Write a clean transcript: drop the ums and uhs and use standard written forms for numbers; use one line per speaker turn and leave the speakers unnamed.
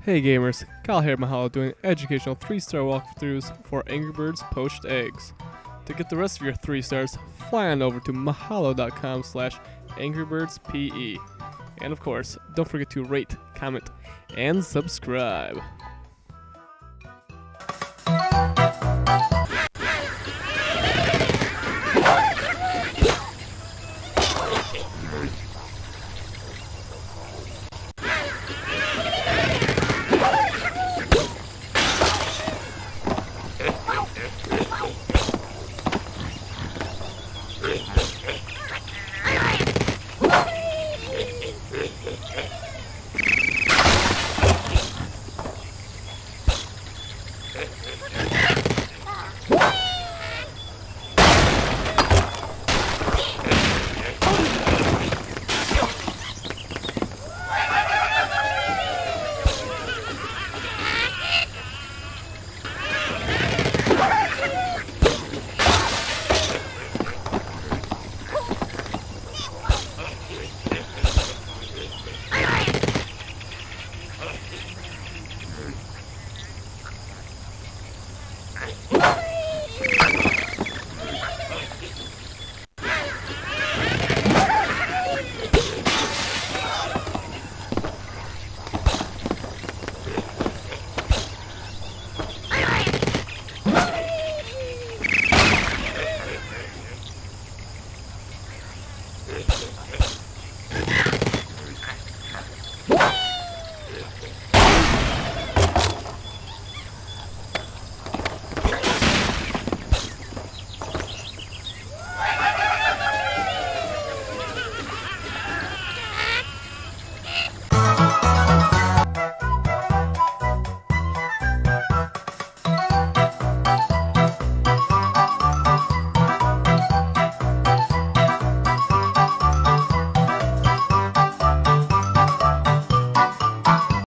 Hey gamers, Kyle here at Mahalo doing educational 3-star walkthroughs for Angry Birds Poached Eggs. To get the rest of your 3 stars, fly on over to mahalo.com/angrybirdspe. And of course, don't forget to rate, comment, and subscribe.